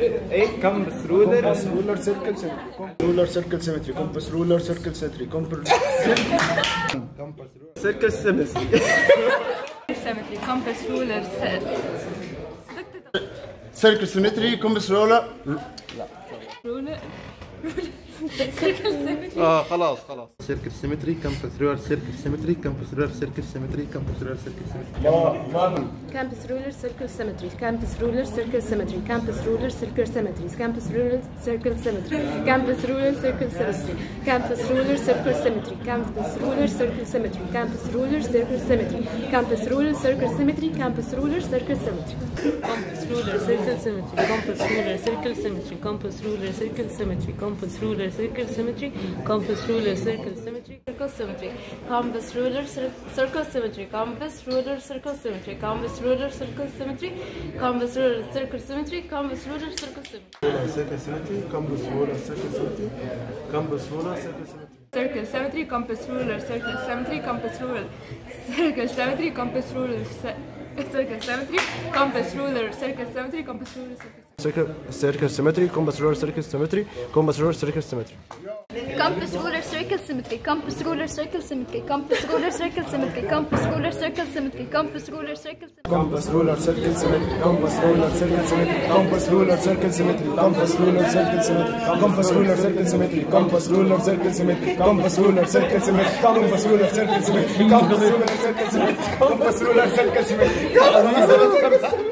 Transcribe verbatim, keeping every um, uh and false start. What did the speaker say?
ايه كامبس رولر كومباس رولر سيركل سيمتري رولر سيركل سيمتري كومباس رولر سيركل سيمتري كومباس سيركل سيمتري سيمتري كومباس رولر سيركل سيمتري كومباس رولر رولر سيركل سيمتري. اه خلاص خلاص. سيركل سيمتري كامبس رولر سيركل سيمتري كامبس رولر سيركل سيمتري كامبس رولر سيركل سيمتري Campus ruler circle symmetry. Campus ruler circle symmetry. Campus ruler circle symmetry. Campus ruler circle symmetry. Campus ruler circle symmetry. Campus ruler circle symmetry. Campus ruler circle symmetry. Campus ruler circle symmetry. Campus ruler circle symmetry. Campus ruler circle symmetry. Campus ruler circle symmetry. Campus ruler circle symmetry. Campus ruler circle symmetry. Campus ruler circle symmetry. Campus ruler circle symmetry. Circle symmetry. Campus ruler circle symmetry. Campus ruler circle symmetry. Campus ruler circle symmetry. Campus ruler circle symmetry. Campus ruler circle symmetry. سيركل سيمتري كومباس رولر سيركل سيمتري كومباس رولر سيركل سيمتري Circle symmetry, compass ruler, circle symmetry, compass ruler, circle symmetry, compass ruler, circle symmetry, compass ruler, circle symmetry, compass ruler, سيركل سيركل سيمتري كومباس رولر سيركل سيمتري كومباس رولر سيركل سيمتري Compass ruler circle symmetry. Compass ruler circle symmetry. Compass ruler circle symmetry. Compass ruler circle symmetry. Compass ruler circle symmetry. Compass ruler circle symmetry. Compass ruler circle symmetry. Compass ruler circle symmetry. Compass ruler circle symmetry. Compass ruler circle symmetry. Compass ruler circle symmetry. Compass ruler circle symmetry. Compass ruler circle symmetry. Compass ruler circle symmetry. Compass ruler circle symmetry.